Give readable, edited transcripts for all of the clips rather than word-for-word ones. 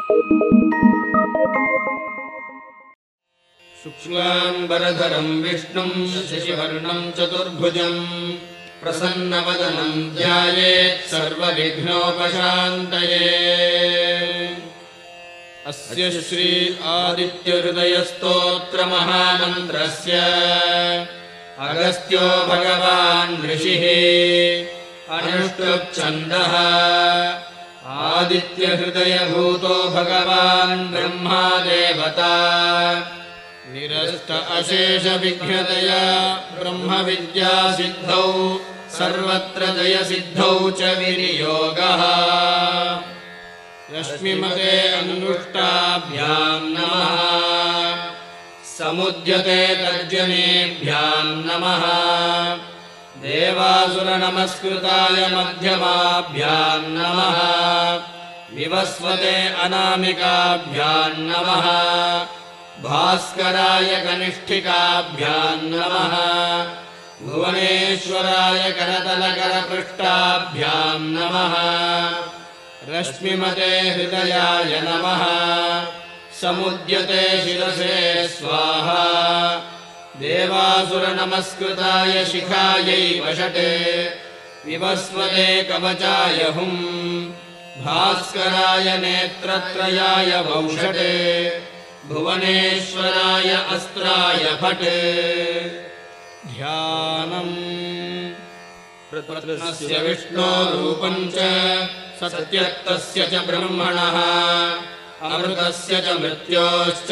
शुक्लाम्बरधरं विष्णुं शशिवर्णं चतुर्भुजं प्रसन्नवदनं ध्यायेत् सर्वविघ्नोपशान्तये। अस्य श्री आदित्यहृदयस्तोत्रमहामन्त्रस्य अगस्त्यो भगवान् ऋषिः अनुष्टुप्छन्दः आदित्यहृदयभूतो भगवान् ब्रह्मा देवता निरस्त अशेषविघ्नतया ब्रह्मविद्यासिद्धौ सर्वत्र जयसिद्धौ च विनियोगः। रश्मिमते अनुष्टाभ्यां नमः समुद्यते तर्जनेभ्यां नमः देवासुरनमस्कृताय मध्यमाभ्यां नमः विवस्वते अनामिकाभ्यां नमः भास्कराय कनिष्ठिकाभ्यां नमः भुवनेश्वराय करतलकरपृष्ठाभ्यां नमः रश्मिमते हृदयाय नमः समुद्यते शिरसे स्वाहा देवासुरनमस्कृताय शिखायै वषटे विवस्वते कवचाय हुं भास्कराय नेत्रत्रयाय वौषटे भुवनेश्वराय अस्त्राय फट्। ध्यानम् प्रकृतस्य विष्णोरूपं च सत्यत्तस्य च ब्रह्मणः अमृतस्य च मृत्योश्च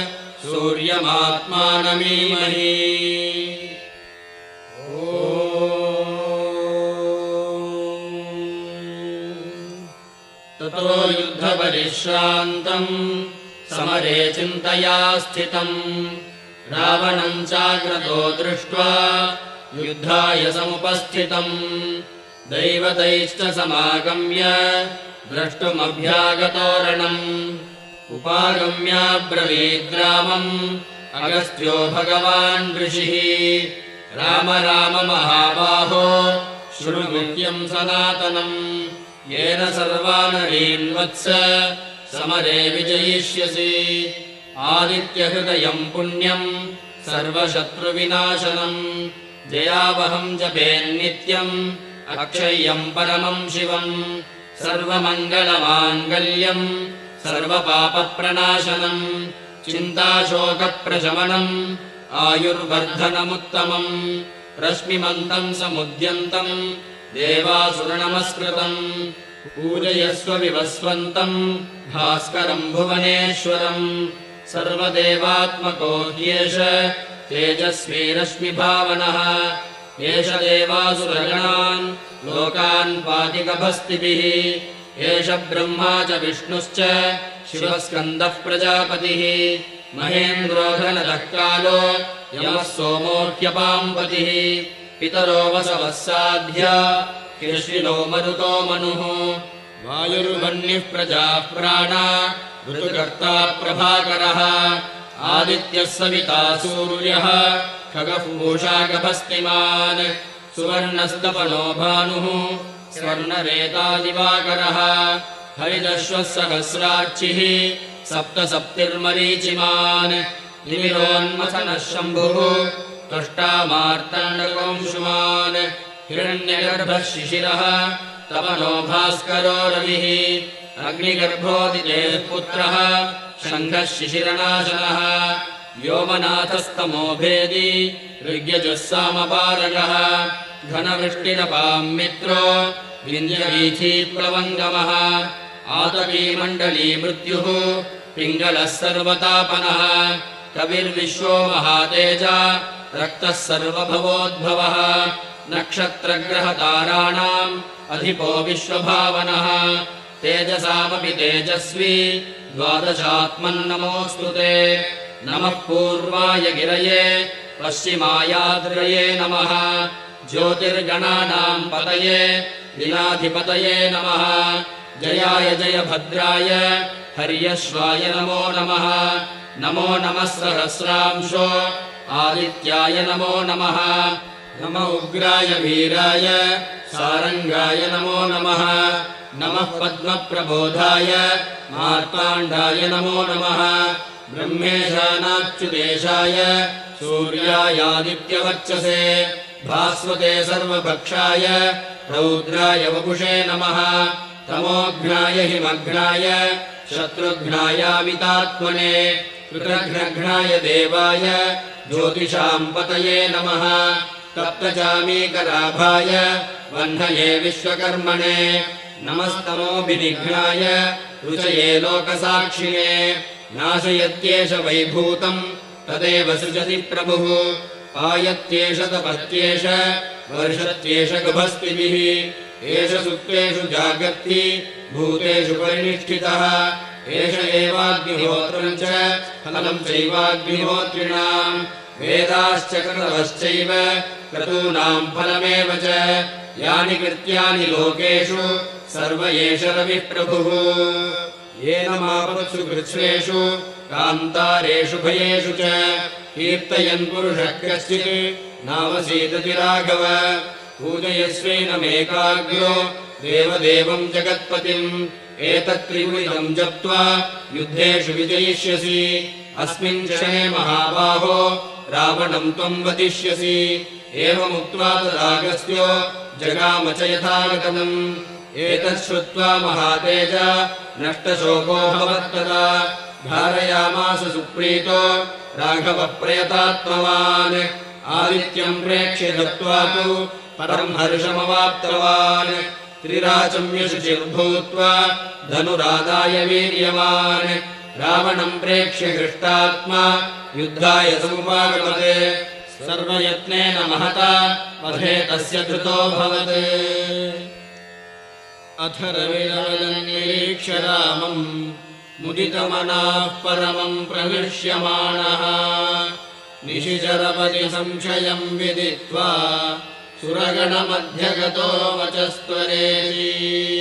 सूर्यमात्मानमीमहि। ततो युद्धपरिश्रान्तम् समरे चिन्तया स्थितम् रावणं चाग्रतो दृष्ट्वा युद्धाय समुपस्थितम् दैवतैश्च समागम्य द्रष्टुमभ्यागतोरणम् उपागम्याब्रवीद्रामम् अगस्त्यो भगवान् ऋषिः राम राम महाबाहो शृणु नित्यं सनातनम् येन सर्वानरीन् वत्स समरे विजयिष्यसि आदित्यहृदयं पुण्यं सर्वशत्रुविनाशनम् जयावहं जपेन्नित्यम् अक्षय्यं परमं शिवम् सर्वमङ्गलमाङ्गल्यम् सर्वपापप्रणाशनम् चिन्ताशोकप्रशमनम् आयुर्वर्धनमुत्तमम् रश्मिमन्तम् समुद्यन्तम् देवासुरनमस्कृतम् पूजयस्व विवस्वन्तम् भास्करम् भुवनेश्वरम् सर्वदेवात्मको ह्येष तेजस्वी रश्मिभावनः एष देवासुरगणान् लोकान् पाति गभस्तिभिः एष ब्रह्मा च विष्णुश्च शिवस्कन्दः प्रजापतिः महेन्द्रो घनदः कालो यमः सोमोऽह्यपाम्पतिः पितरो वसवः साध्या कृष्णो मरुतो मनुः वायुर्वह्निः प्रजाः प्राणा ऋतुकर्ता प्रभाकरः आदित्यः सविता सूर्यः खगः पूषा गभस्तिमान् सुवर्णस्तपनो भानुः स्वर्णरेता दिवाकरः हरिदश्वः सहस्राक्षिः सप्तसप्तिर्मरीचिमान् निमिरोन्मथनः शम्भुः त्वष्टा मार्तण्डकोऽंशुमान् हिरण्यगर्भः शिशिरः तपनो भास्करो रविः अग्निगर्भोदितेः पुत्रः शङ्खः शिशिरनाशनः व्योमनाथस्तमो भेदी ऋग्यजुः सामपारगः घनवृष्टिरपां मित्रो विन्ध्यवीथीप्लवङ्गमः आतपीमण्डली मृत्युः पिङ्गलः सर्वतापनः कविर्विश्वो महातेजा रक्तः सर्वभवोद्भवः नक्षत्रग्रहताराणाम् अधिपो विश्वभावनः तेजसामपि तेजस्वी द्वादशात्मन्नमोऽस्तु ते नमः पूर्वाय गिरये पश्चिमायाद्रये नमः ज्योतिर्गणानाम् पतये दिनाधिपतये नमः जयाय जयभद्राय हर्यश्वाय नमो नमः नमो नमः सहस्रांशो आदित्याय नमो नमः नमो उग्राय वीराय सारङ्गाय नमो नमः नमः पद्मप्रबोधाय मार्ताण्डाय नमो नमः ब्रह्मेशानाच्युतेशाय सूर्यायादित्यवर्चसे भास्वते सर्वभक्षाय रौद्राय वपुषे नमः तमोघ्नाय हिमघ्नाय शत्रुघ्नायामितात्मने कृतघ्नघ्नाय देवाय ज्योतिषाम् पतये नमः तप्तचामीकराभाय वह्नये विश्वकर्मणे नमस्तमोभिनिघ्नाय रुचये लोकसाक्षिणे नाशयत्येष वैभूतम् तदेव सृजति प्रभुः पायत्येष तपत्येष वर्षत्येष गभस्तिभिः एष सुप्तेषु जागर्ति भूतेषु परिनिष्ठितः एष एवाग्निहोत्रम् च फलम् चैवाग्निहोत्रिणाम् वेदाश्च क्रतवश्चैव क्रतूनाम् फलमेव च यानि कृत्यानि लोकेषु सर्व एष रविः प्रभुः येन मापत्सु कृच्छ्रेषु कान्तारेषु भयेषु च कीर्तयन् पुरुषः कश्चित् नावसीदति राघव पूजयस्वेनमेकाग्रो देवदेवम् जगत्पतिम् एतत्त्रिगुणितम् जप्त्वा युद्धेषु विजयिष्यसि अस्मिन् क्षणे महाबाहो रावणम् त्वम् वदिष्यसि एवमुक्त्वा तदागस्त्यो जगाम च यथागतम् एतत् श्रुत्वा महातेज नष्टशोको भवत्तदा धारयामास सुप्रीतो राघवः प्रयतात्मवान् आदित्यम् प्रेक्ष्य दत्त्वा तु परम् हर्षमवाप्तवान् त्रिराचम्यशुचिर्भूत्वा धनुरादाय वीर्यवान् रावणम् प्रेक्ष्य हृष्टात्मा युद्धाय समुपागमत् सर्वयत्नेन महता वधे तस्य धृतोऽभवत् अथ रविरवदन्निरीक्ष्य रामम् मुदितमनाः परमम् प्रहृष्यमाणः निशिचरपति संशयम् विदित्वा सुरगणमध्यगतो वचस्त्वरेति